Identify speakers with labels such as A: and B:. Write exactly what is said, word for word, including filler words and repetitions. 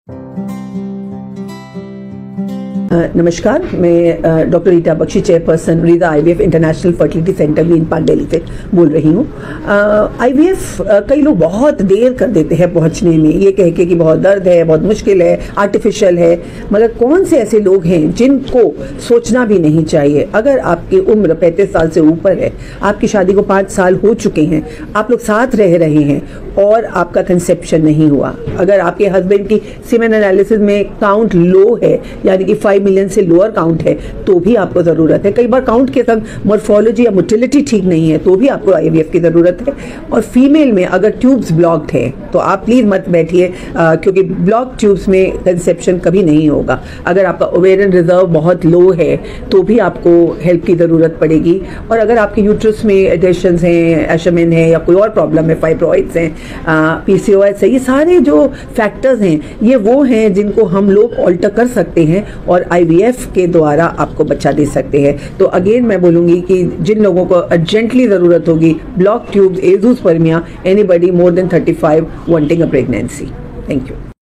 A: नमस्कार, मैं doctor Rita Bakshi, chairperson रीदा IVF international fertility centre green park Delhi से बोल रही हूँ। आईवीएफ कई लोग बहुत देर कर देते हैं पहुँचने में, ये कह के कि बहुत दर्द है, बहुत मुश्किल है, आर्टिफिशियल है। मगर कौन से ऐसे लोग हैं जिनको सोचना भी नहीं चाहिए? अगर आपकी उम्र पैंतीस साल से ऊपर है, आपकी शादी को पाँच साल हो चुके हैं, आप लोग साथ रह रहे हैं और आपका कंसेप्शन नहीं हुआ, अगर आपके हस्बैंड की सीमेन एनालिसिस में काउंट लो है, यानी कि फाइव मिलियन से लोअर काउंट है, तो भी आपको ज़रूरत है। कई बार काउंट के संग मॉर्फोलॉजी या मोटिलिटी ठीक नहीं है, तो भी आपको आईवीएफ की ज़रूरत है। और फीमेल में अगर ट्यूब्स ब्लॉक्ड है तो आप प्लीज़ मत बैठिए, क्योंकि ब्लॉक ट्यूब्स में कंसेप्शन कभी नहीं होगा। अगर आपका ओवेरियन रिजर्व बहुत लो है तो भी आपको हेल्प की ज़रूरत पड़ेगी। और अगर आपके यूट्रस में एडेशंस हैं, एशमिन है या कोई और प्रॉब्लम है, फाइब्रॉइड्स हैं, पीसीओएस है, ये सारे जो फैक्टर्स हैं ये वो हैं जिनको हम लोग ऑल्टर कर सकते हैं और आईवीएफ के द्वारा आपको बच्चा दे सकते हैं। तो अगेन मैं बोलूँगी कि जिन लोगों को अर्जेंटली ज़रूरत होगी, block tubes, azoospermia, anybody more than thirty five wanting a pregnancy. Thank you.